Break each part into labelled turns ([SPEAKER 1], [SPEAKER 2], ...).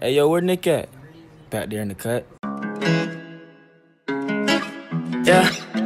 [SPEAKER 1] Hey, yo, where Nick at? Back there in the cut.
[SPEAKER 2] Yeah.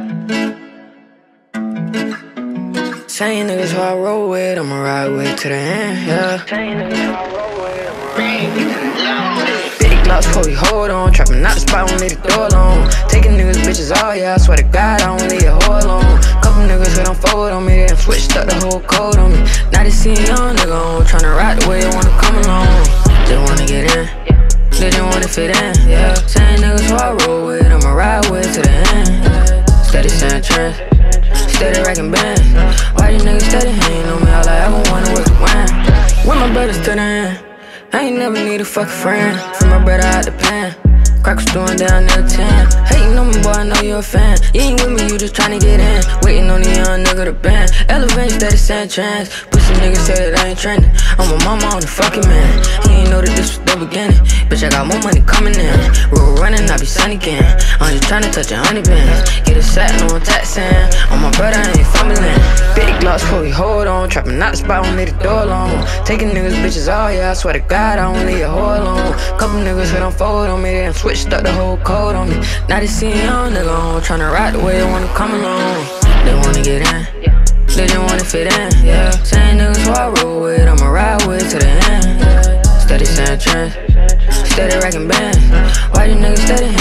[SPEAKER 2] Same niggas who I roll with, I'ma ride with to the end, yeah. Same niggas who I roll with, I'ma ride with. Big blocks before we hold on, trapping out the spot, won't leave the door alone. Taking niggas, bitches, oh yeah, I swear to God, I don't leave a hoe alone. Couple niggas who don't fold on me, they done switched up the whole code on me. Now they see a young nigga on, tryna ride the way they wanna come along. They wanna get in, they don't wanna fit in, yeah. Same niggas who I roll with, I'ma ride with to the end, yeah. Steady saying trends, steady racking bands. Why these niggas steady hating on me? All I ever wanted was to win. With my brothers to the end, I ain't never need a fucking friend. From my brother out the pen, crack was doing down near 10. Hating on me, boy, I know you a fan. You ain't with me, you just tryna get in. Waiting on the young nigga to bend. Elevate, steady saying trends. Pussy niggas say that I ain't trending. I'm a mama on the fucking man. He ain't know that this was the beginning. Bitch, I got more money coming in. Road running, I be sunny again. I'm just tryna touch 100 bands. Get a set, no one taxing. On my brother, I ain't fumbling. Big glocks before we hold on. Trapping out the spot, won't leave the door alone. Taking niggas, bitches, oh yeah, I swear to God, I don't leave a hoe alone. Couple niggas who don't fold on me, they done switched up the whole code on me. Now they see a young nigga on, tryna ride the way they wanna come along. They wanna get in, they don't wanna fit in, yeah. Same niggas who I roll with, I'ma ride with to the end, yeah. Steady saying trends, steady racking bands. Why these niggas steady